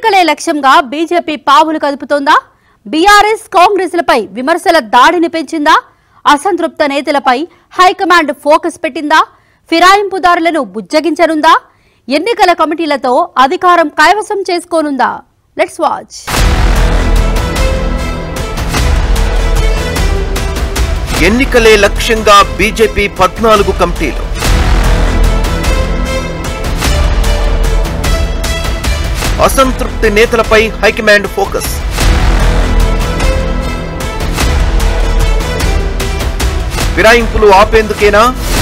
ఎన్నికలే లక్ష్యంగా బీజేపీ పావులు కదుపుతోందా? బీఆర్ఎస్ కాంగ్రెస్లపై విమర్శల దాడిని పెంచిందా? అసంతృప్త నేతలపై హైకమాండ్ ఫోకస్ పెట్టిందా? ఫిరాయింపుదారులను బుజ్జగించనుందా? ఎన్నికల కమిటీలతో అధికారం కైవసం చేసుకోనుందా? Let's watch. ఎన్నికలే లక్ష్యంగా బీజేపీ 14 కమిటీలు. అసంతృప్తి నేతలపై హైకమాండ్ ఫోకస్. ఫిరాయింపులు ఆపేందుకేనా?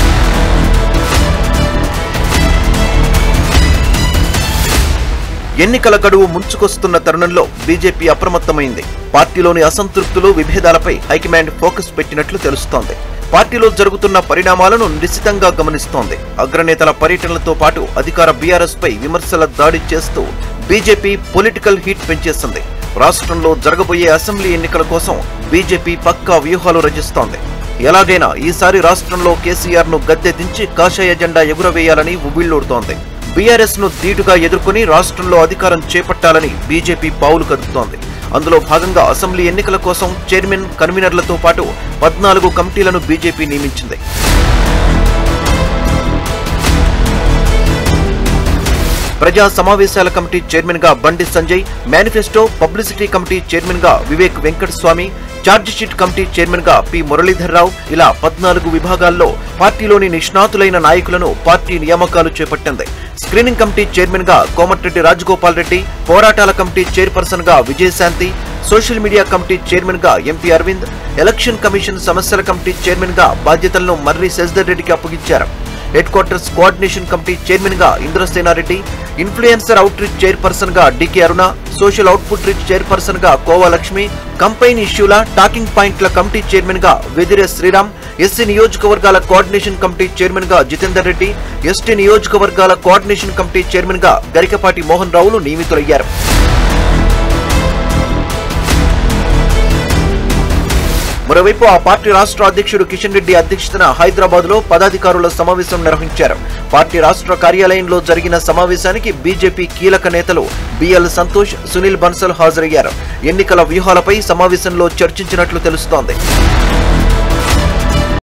ఎన్నికల గడువు ముంచుకొస్తున్న తరుణంలో బీజేపీ అప్రమత్తమైంది. పార్టీలోని అసంతృప్తులు, విభేదాలపై హైకమాండ్ ఫోకస్ పెట్టినట్లు తెలుస్తోంది. పార్టీలో జరుగుతున్న పరిణామాలను నిశితంగా గమనిస్తోంది. అగ్రనేతల పర్యటనలతో పాటు అధికార బీఆర్ఎస్ పై విమర్శల దాడి చేస్తూ బీజేపీ పొలిటికల్ హీట్ పెంచేసింది. రాష్ట్రంలో జరగబోయే అసెంబ్లీ ఎన్నికల కోసం బీజేపీ పక్కా వ్యూహాలు రచిస్తోంది. ఎలాగైనా ఈసారి రాష్ట్రంలో కేసీఆర్ ను గద్దె దించి కాషాయ జెండా ఎగురవేయాలని ఉవ్విళ్లూరుతోంది. బీఆర్ఎస్ ను ధీటుగా ఎదుర్కొని రాష్ట్రంలో అధికారం చేపట్టాలని బీజేపీ పావులు కదుపుతోంది. అందులో భాగంగా అసెంబ్లీ ఎన్నికల కోసం చైర్మన్, కన్వీనర్లతో పాటు 14 కమిటీలను బీజేపీ నియమించింది. ప్రజా సమావేశాల కమిటీ చైర్మన్ గా Bandi Sanjay, manifesto publicity committee chairman గా Vivek Venkataswamy, chargesheet committee chairman గా పి మురళీధర్రావు, ఇలా 14 విభాగాల్లో పార్టీలోని నిష్ణాతులైన నాయకులను పార్టీ నియామకాలు చేపట్టింది. స్క్రీనింగ్ కమిటీ చైర్మన్ గా కోమటిరెడ్డి రాజగోపాల్ రెడ్డి, పోరాటాల కమిటీ చైర్పర్సన్ గా Vijayashanti, social media committee chairman గా ఎంపీ అరవింద్, ఎలక్షన్ కమిషన్ సమస్యల కమిటీ చైర్మన్ గా బాధ్యతలను మర్రి శశిధర్ రెడ్డికి అప్పగించారు. Headquarters coordination committee chairman గా Indrasena Reddy, influencer outreach chairperson గా DK Aruna, social output reach chairperson గా కోవా లక్ష్మి, కంపైన్ ఇష్యూల టాకింగ్ పాయింట్ల కమిటీ చైర్మన్ గా వెదిరే శ్రీరామ్, ఎస్సీ నియోజకవర్గాల కోఆర్డినేషన్ కమిటీ చైర్మన్ గా జితేందర్ రెడ్డి, ఎస్టీ నియోజకవర్గాల కోఆర్డినేషన్ కమిటీ చైర్మన్ గా గరికపాటి మోహన్ రావులు నియమితులయ్యారు. మరోవైపు ఆ పార్టీ రాష్ట్ర అధ్యక్షుడు కిషన్ రెడ్డి అధ్యక్షతన హైదరాబాద్ లో పదాధికారుల సమావేశం నిర్వహించారు. పార్టీ రాష్ట్ర కార్యాలయంలో జరిగిన సమావేశానికి బీజేపీ కీలక నేతలు బిఎల్ సంతోష్, సునీల్ బన్సల్ హాజరయ్యారు. ఎన్నికల వ్యూహాలపై సమావేశంలో చర్చించినట్లు తెలుస్తోంది.